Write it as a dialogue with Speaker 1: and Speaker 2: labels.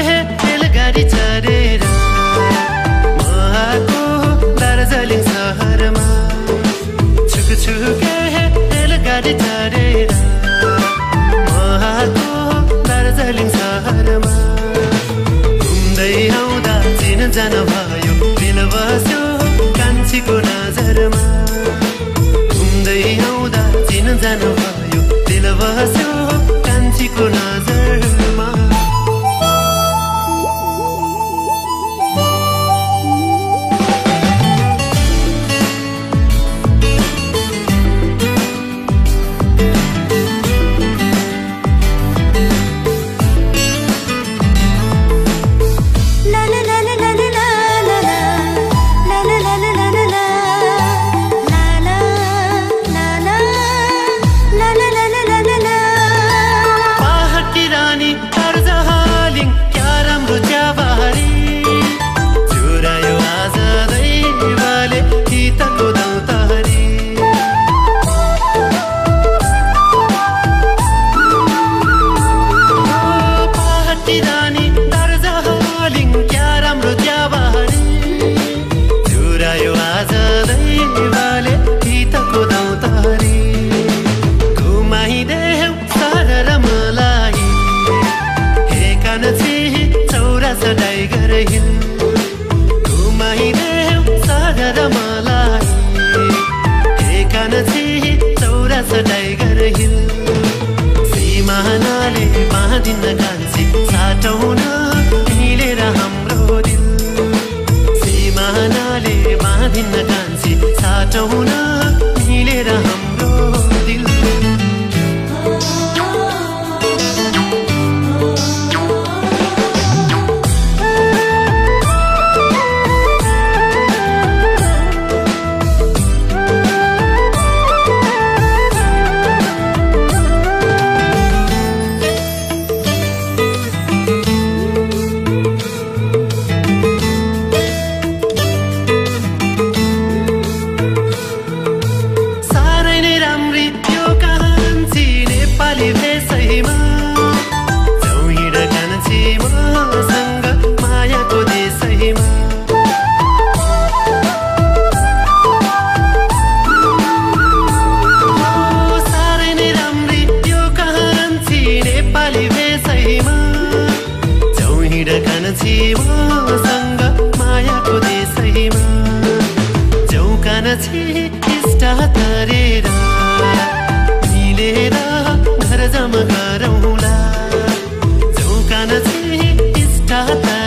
Speaker 1: हे रेलगाडी चढेर म आएको दार्जिलिङ सहरमा छुके हे रेलगाडी चढेर म आएको दार्जिलिङ सहरमा घुम्दै आउँदा चिनजान भयो दिल बस्यो कान्छीको नजरमा घुम्दै आउँदा चिनजान भयो दिल बस्यो कान्छीको नजरमा सिमानाले बाँधिन कान्छी साटौन मिलेर हाम्रो दिल सिमानाले बाँधिन कान्छी साटौन मिलेर हाम्रो दिल टिस्टा तरेर मिलेर घर जम्मा गरौँला चौकान टिस्टा